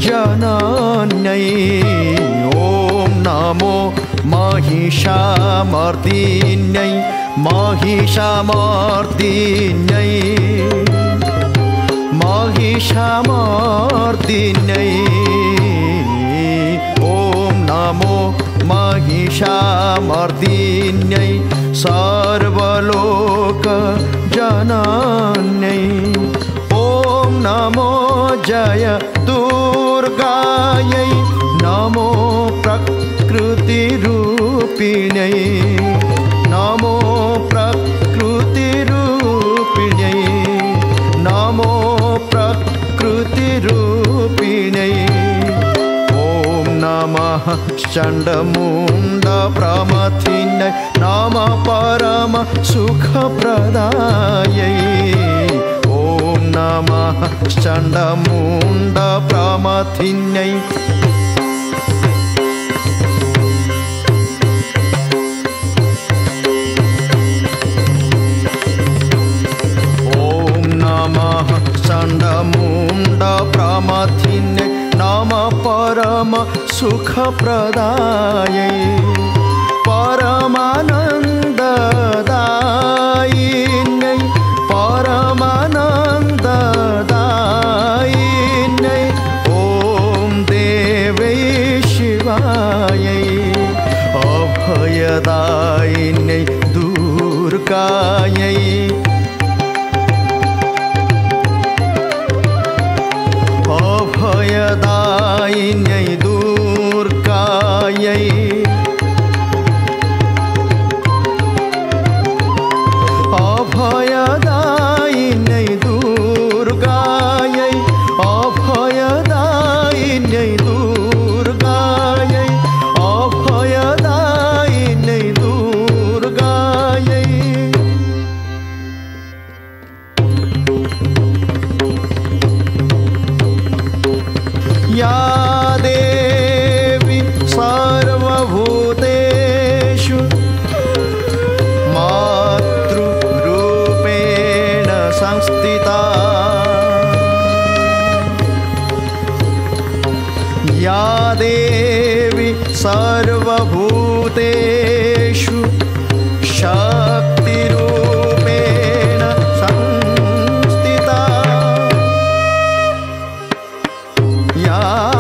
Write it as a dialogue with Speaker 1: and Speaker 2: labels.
Speaker 1: जनन्यै ॐ नमो महिषामर्दिन्यै महिषामर्दिन्यै महिषामर्दिन्यै ॐ नमो महिषामर्दिन्यै सर्वलोक जनन्यै ॐ नमो जय दुर्गायै नमो प्रकृतिरूपिण्यै नमो प्रकृतिरूपिण्यै नमो प्रकृतिरूपिण्यै ॐ नमः चण्डमुण्डप्रमथिन्यै नमः परम सुखप्रदायै ॐ नमः चण्डमुण्डप्रमथिन्यै चण्डमुण्डप्रमथिन्यै नमः परम सुखप्रदायै परमानन्ददायिन्यै परमानन्ददायिन्यै ॐ देवै शिवायै अभयदायिन्यै दुर्गायै अभयदायिन्यै दुर्गायै अभयदायिन्यै दुर्गायै अभयदायिन्यै दुर्गायै अभयदायिन्यै दुर्गायै या देवी सर्वभूतेषु मातृरूपेण संस्थिता या देवी सर्वभूतेषु शक्तिरूपेण संस्थिता या